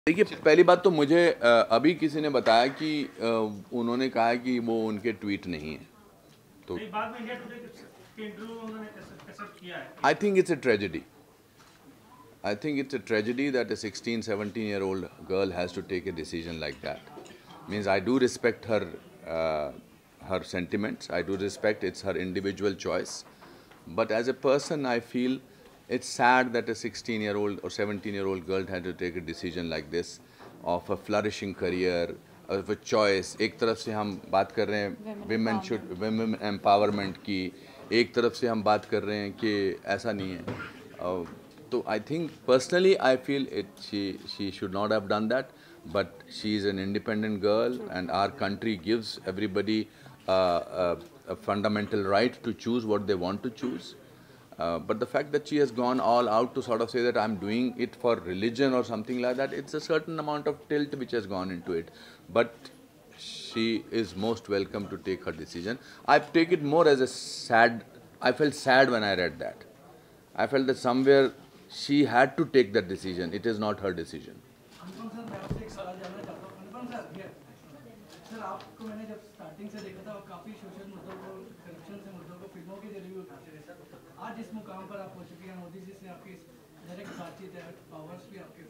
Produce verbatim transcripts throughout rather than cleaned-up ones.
देखिए, पहली बात तो मुझे अभी किसी ने बताया कि उन्होंने कहा कि वो उनके ट्वीट नहीं है, तो बाद में इंडिया टुडे के इंटरव्यू में उन्होंने एक्सेप्ट किया है। I think it's a tragedy I think it's a tragedy that a sixteen, seventeen year old girl has to take a decision like that. Means I do respect her uh, her sentiments, I do respect it's her individual choice, but as a person I feel it's sad that a sixteen year old or seventeen year old girl had to take a decision like this of a flourishing career, of a choice. एक तरफ से हम बात कर रहे हैं women should women empowerment की, एक तरफ से हम बात कर रहे हैं कि ऐसा नहीं है. uh, So I think personally I feel it she she should not have done that, but she is an independent girl and our country gives everybody uh, a, a fundamental right to choose what they want to choose. Uh, but the fact that she has gone all out to sort of say that I'm doing it for religion or something like that, it's a certain amount of tilt which has gone into it. But she is most welcome to take her decision. I take it more as a sad, I felt sad when I read that. I felt that somewhere she had to take that decision. It is not her decision. Anupam sir, मैं आपसे एक सवाल जानना चाहता हूँ. अनुपम sir, ये sir आपको मैंने जब स्टार्टिंग से देखा था, काफ़ी सोशल मुद्दों को, करप्शन से मुद्दों को फिल्मों के जरिए उठाते थे सर. आज इस मुकाम पर आप हो चुके हैं, मोदी जी से आपकी डायरेक्ट बातचीत है, पावर्स भी आपके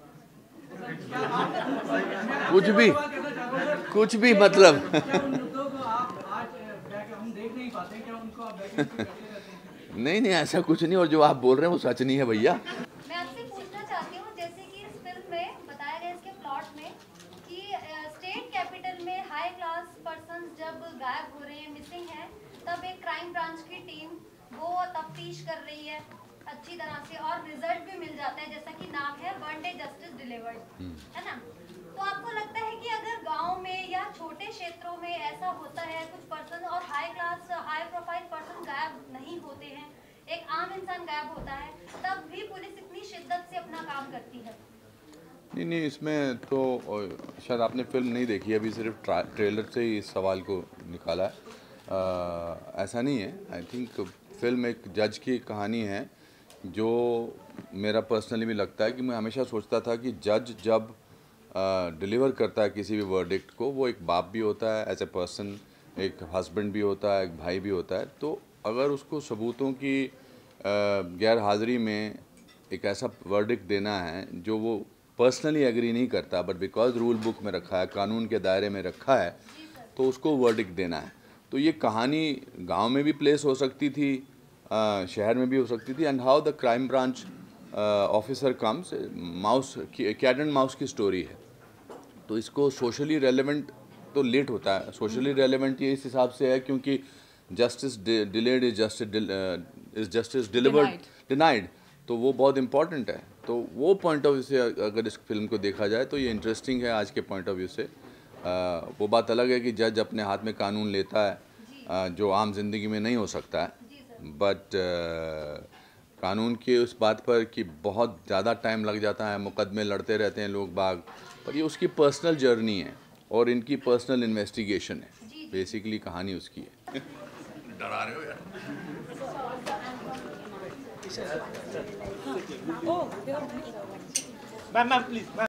पास. कुछ भी कुछ भी मतलब क्या उन मुद्दों को आप आज हम देख नहीं पाते, क्या उनको आप बैक करते रहते हैं? नहीं नहीं ऐसा कुछ नहीं, और जो आप बोल रहे हैं वो सच नहीं है भैया. मैं आपसे पूछना चाहती हूँ, जैसे कि इस फिल्म में बताया गया इसके प्लॉट में कि स्टेट कैपिटल में हाई क्लास पर्सन जब गायब हो रहे हैं, मिसिंग हैं, तब एक क्राइम ब्रांच की टीम वो तफ्तीश कर रही है अच्छी तरह से और रिजल्ट भी मिल जाता है, जैसा कि नाम है वन डे जस्टिस डिलीवर्ड, है ना. तो आपको लगता है कि अगर गाँव में या छोटे क्षेत्रों में ऐसा होता है, कुछ पर्सन और high class high profile person गायब नहीं होते हैं, एक आम इंसान गायब होता है, तब भी पुलिस इतनी शिद्दत से अपना काम करती है? नहीं नहीं, इसमें तो शायद आपने फिल्म नहीं देखी, अभी सिर्फ ट्रेलर से ही इस सवाल को निकाला है. आ, ऐसा नहीं है. आई थिंक फिल्म एक जज की कहानी है, जो मेरा पर्सनली भी लगता है कि मैं हमेशा सोचता था कि जज जब डिलीवर uh, करता है किसी भी वर्डिक्ट को, वो एक बाप भी होता है एज ए पर्सन, एक हस्बैंड भी होता है, एक भाई भी होता है. तो अगर उसको सबूतों की uh, गैर हाज़िरी में एक ऐसा वर्डिक्ट देना है जो वो पर्सनली एग्री नहीं करता, बट बिकॉज रूल बुक में रखा है, कानून के दायरे में रखा है, तो उसको वर्डिक्ट देना है. तो ये कहानी गांव में भी प्लेस हो सकती थी, uh, शहर में भी हो सकती थी. And how the crime branch officer comes, mouse cat and mouse की स्टोरी है. तो इसको सोशली रेलेवेंट तो लेट होता है. सोशली रेलेवेंट ये इस हिसाब से है क्योंकि justice delayed is justice is justice delivered denied, तो वो बहुत इंपॉर्टेंट है. तो वो पॉइंट ऑफ व्यू से अगर इस फिल्म को देखा जाए तो ये इंटरेस्टिंग है आज के पॉइंट ऑफ व्यू से. आ, वो बात अलग है कि जज अपने हाथ में कानून लेता है, आ, जो आम जिंदगी में नहीं हो सकता है. बट कानून की उस बात पर कि बहुत ज़्यादा टाइम लग जाता है, मुकदमे लड़ते रहते हैं लोग बाग, पर ये उसकी पर्सनल जर्नी है और इनकी पर्सनल इन्वेस्टिगेशन है. बेसिकली कहानी उसकी है. डरा रहे हो यार. Ma'am ma'am please.